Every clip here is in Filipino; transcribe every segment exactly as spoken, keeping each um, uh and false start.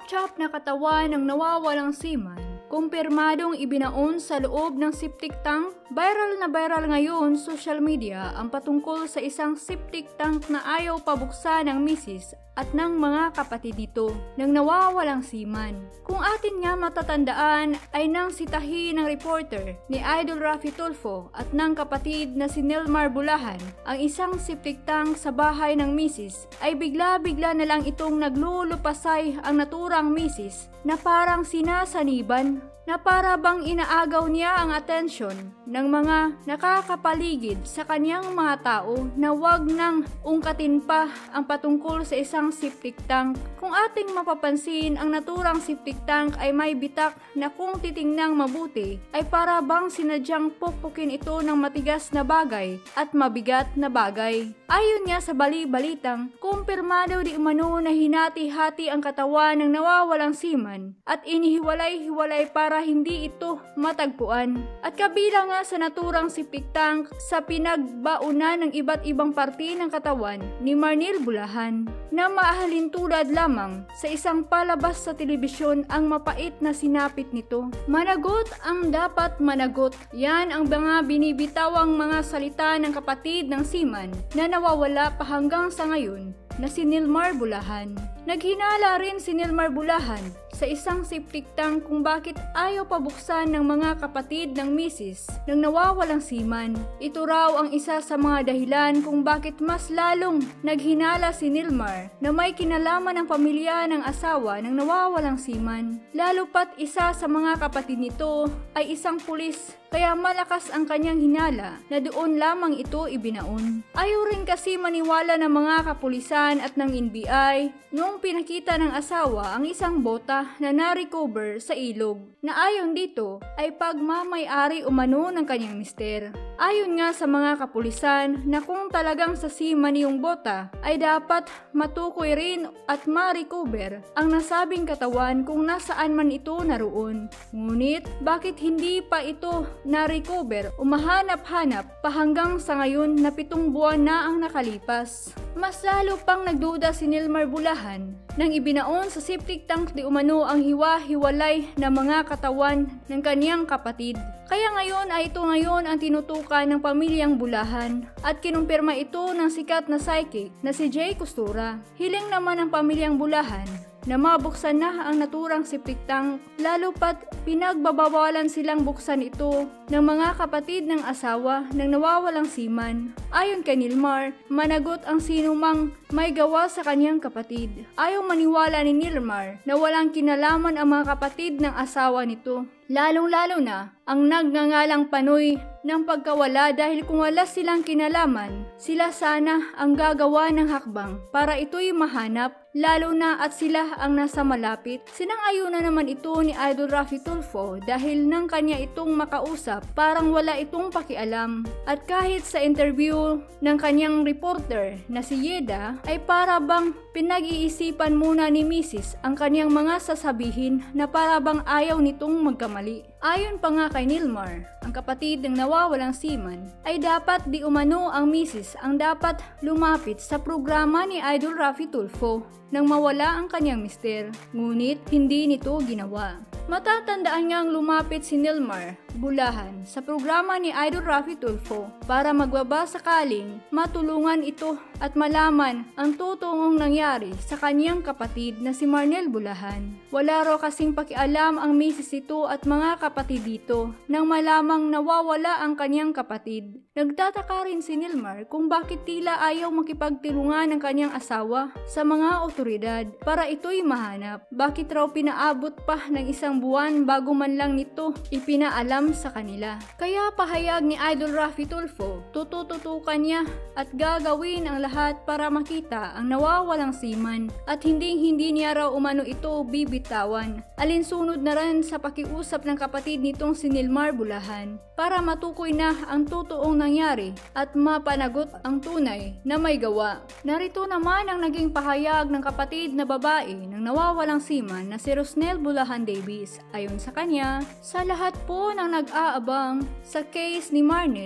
chop-chop na katawan ng nawawalang seaman, kumpirmadong ibinaon sa loob ng septic tank. Viral na viral ngayon social media ang patungkol sa isang septic tank na ayaw pabuksan ng misis at ng mga kapatid nito ng nawawalang seaman. Kung atin nga matatandaan ay nang sitahi ng reporter ni Idol Raffy Tulfo at ng kapatid na si Nilmar Bulahan ang isang septic tank sa bahay ng misis, ay bigla-bigla na lang itong naglulupasay ang naturang misis na parang sinasaniban, na para bang inaagaw niya ang atensyon ng mga nakakapaligid sa kanyang mga tao na wag nang ungkatin pa ang patungkol sa isang septic tank. Kung ating mapapansin, ang naturang septic tank ay may bitak na kung titingnang mabuti ay para bang sinadyang pukpukin ito ng matigas na bagay at mabigat na bagay. Ayon nga sa bali-balitang, kumpirmado di umano na hinati-hati ang katawan ng nawawalang seaman at inihiwalay-hiwalay para hindi ito matagpuan. At kabilang nga sa naturang septic tank sa pinagbaunan ng iba't ibang parte ng katawan ni Marnel Bulahan, na maahalin tulad lamang sa isang palabas sa telebisyon ang mapait na sinapit nito. Managot ang dapat managot. Yan ang mga binibitawang mga salita ng kapatid ng seaman na nawawala pa hanggang sa ngayon na si Nilmar Bulahan. Naghinala rin si Nilmar Bulahan sa isang septic tank kung bakit ayaw pabuksan ng mga kapatid ng misis ng nawawalang seaman. Ito raw ang isa sa mga dahilan kung bakit mas lalong naghinala si Nilmar na may kinalaman ng pamilya ng asawa ng nawawalang seaman. Lalo pat isa sa mga kapatid nito ay isang pulis, kaya malakas ang kanyang hinala na doon lamang ito ibinaon. Ayaw rin kasi maniwala ng mga kapulisan at ng N B I noong pinakita ng asawa ang isang bota na na-recover sa ilog, na ayon dito ay pagmamay-ari umano ng kanyang mister. Ayon nga sa mga kapulisan na kung talagang sa seaman yung bota ay dapat matukoy rin at ma-recover ang nasabing katawan kung nasaan man ito naroon. Ngunit bakit hindi pa ito na-recover o mahanap-hanap pa hanggang sa ngayon na pitong buwan na ang nakalipas? Mas lalo pang nagduda si Nilmar Bulahan nang ibinaon sa septic tank di umano ang hiwa-hiwalay na mga katawan ng kaniyang kapatid. Kaya ngayon ay ito ngayon ang tinutukan ng pamilyang Bulahan at kinumpirma ito ng sikat na psychic na si Jay Costura. Hiling naman ng pamilyang Bulahan na mabuksan na ang naturang septic tank, lalo pat pinagbabawalan silang buksan ito ng mga kapatid ng asawa ng nawawalang seaman. Ayon kay Nilmar, managot ang sinumang may gawa sa kanyang kapatid. Ayaw maniwala ni Nilmar na walang kinalaman ang mga kapatid ng asawa nito, lalong-lalo na ang nagngangalang Panoy ng pagkawala, dahil kung wala silang kinalaman, sila sana ang gagawa ng hakbang para ito'y mahanap, lalo na at sila ang nasa malapit. Sinang-ayunan naman ito ni Idol Raffy Tulfo dahil nang kanya itong makausap, parang wala itong pakialam. At kahit sa interview ng kanyang reporter na si Yeda, ay para bang pinag-iisipan muna ni misis ang kanyang mga sasabihin na para bang ayaw nitong magkamali. Ayon pa nga kay Nilmar, ang kapatid ng nawawalang seaman, ay dapat di umano ang misis ang dapat lumapit sa programa ni Idol Raffy Tulfo nang mawala ang kanyang mister. Ngunit hindi nito ginawa. Matatandaan ngang lumapit si Nilmar Bulahan sa programa ni Idol Raffy Tulfo para magbaba sakaling matulungan ito at malaman ang totoong nangyari sa kanyang kapatid na si Marnel Bulahan. Wala raw kasing pakialam ang misis ito at mga kapatid dito nang malamang nawawala ang kanyang kapatid. Nagtataka rin si Nilmar kung bakit tila ayaw makipagtulungan ng kanyang asawa sa mga otoridad para ito'y mahanap. Bakit raw pinaabot pa ng isang buwan bago man lang nito ipinaalam sa kanila? Kaya pahayag ni Idol Raffy Tulfo, tutututukan niya at gagawin ang lahat para makita ang nawawalang seaman at hindi-hindi niya raw umano ito bibitawan. Alinsunod na rin sa pakiusap ng kapatid nitong si Nilmar Bulahan para matukoy na ang totoong nangyari at mapanagot ang tunay na may gawa. Narito naman ang naging pahayag ng kapatid na babae ng nawawalang seaman na si Rosnel Bulahan Davis. Ayon sa kanya, sa lahat po ng nag-aabang sa case ni Marnel,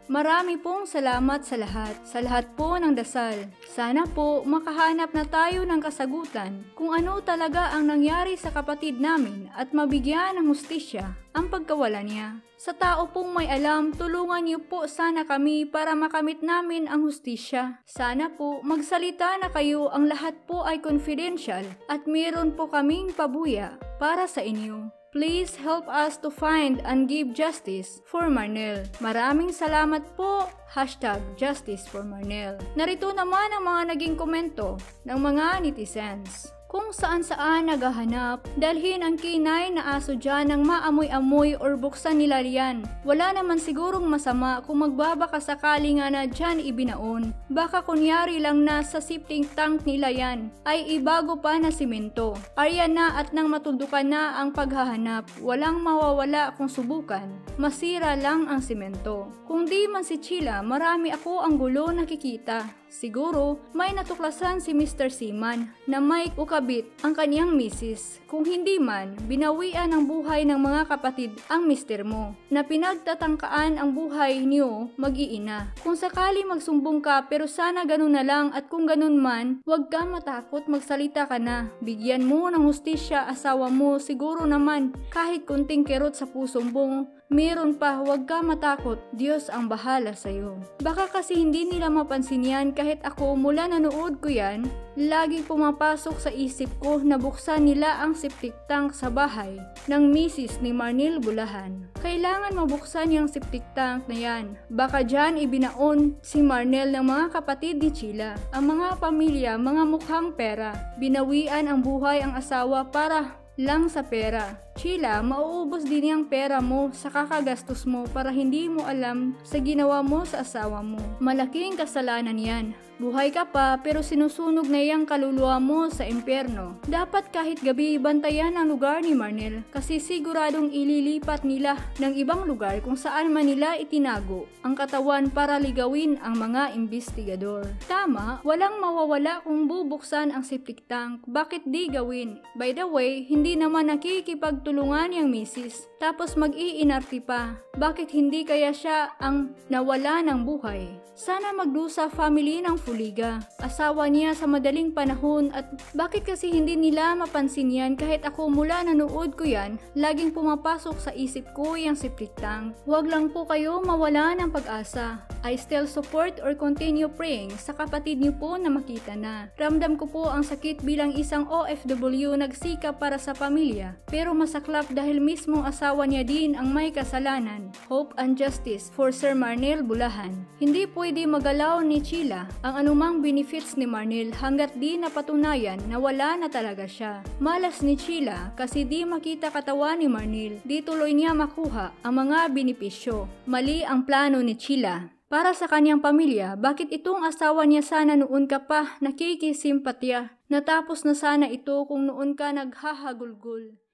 Marami pong salamat sa lahat, sa lahat po ng dasal. Sana po makahanap na tayo ng kasagutan kung ano talaga ang nangyari sa kapatid namin at mabigyan ng hustisya ang pagkawala niya. Sa tao pong may alam, tulungan niyo po sana kami para makamit namin ang hustisya. Sana po magsalita na kayo, ang lahat po ay confidential at meron po kaming pabuya para sa inyo. Please help us to find and give justice for Marnel. Maraming salamat po. Hashtag Justice for Marnel. Narito naman ang mga naging komento ng mga netizens. Kung saan-saan naghahanap, dalhin ang kinay na aso dyan ng maamoy-amoy or buksan nila riyan. Wala naman sigurong masama kung magbabaka sakali nga na dyan ibinaon. Baka kunyari lang na sa septic tank nila yan, ay ibago pa na simento. Arya na at nang matuldukan na ang paghahanap, walang mawawala kung subukan. Masira lang ang simento. Kung di man si Chila, marami ako ang gulo nakikita. Siguro, may natuklasan si Mister Seaman na may ukabit ang kaniyang misis. Kung hindi man, binawian ang buhay ng mga kapatid ang mister mo, na pinagtatangkaan ang buhay niyo mag-iina. Kung sakali magsumbong ka, pero sana ganun na lang, at kung ganun man, huwag ka matakot, magsalita ka na. Bigyan mo ng hustisya asawa mo, siguro naman, kahit kunting kerot sa pusong bong, meron pa, huwag ka matakot, Diyos ang bahala sa'yo. Baka kasi hindi nila mapansin yan, kahit ako mula nanood ko yan, laging pumapasok sa isip ko na buksan nila ang septic tank sa bahay ng misis ni Marnel Bulahan. Kailangan mabuksan yung septic tank na yan. Baka dyan ibinaon si Marnel ng mga kapatid ni Chila. Ang mga pamilya, mga mukhang pera, binawian ang buhay ang asawa para lang sa pera. Chila, mauubos din yung pera mo sa kakagastos mo para hindi mo alam sa ginawa mo sa asawa mo. Malaking kasalanan yan. Buhay ka pa pero sinusunog na yung kaluluwa mo sa impyerno. Dapat kahit gabi bantayan ang lugar ni Marnel kasi siguradong ililipat nila ng ibang lugar kung saan man nila itinago ang katawan para ligawin ang mga investigador. Tama, walang mawawala kung bubuksan ang septic tank. Bakit di gawin? By the way, hindi naman nakikipagtulungan yung misis tapos mag-iinarti pa. Bakit hindi kaya siya ang nawala ng buhay? Sana magdusa family ng Fuliga. Asawa niya sa madaling panahon at bakit kasi hindi nila mapansin yan kahit ako mula nanood ko yan, laging pumapasok sa isip ko yung septic tank. Huwag lang po kayo mawala ng pag-asa. I still support or continue praying sa kapatid niyo po na makita na. Ramdam ko po ang sakit bilang isang O F W nagsikap para sa pamilya. Pero masaklap dahil mismong asawa niya din ang may kasalanan. Hope and justice for Sir Marnel Bulahan. Hindi pwede magalaw ni Chila ang anumang benefits ni Marnel hanggat di napatunayan na wala na talaga siya. Malas ni Chila kasi di makita katawan ni Marnel. Di tuloy niya makuha ang mga benepisyo. Mali ang plano ni Chila para sa kanyang pamilya. Bakit itong asawa niya sana noon ka pa nakikisimpatya? Natapos na sana ito kung noon ka naghahagulgol.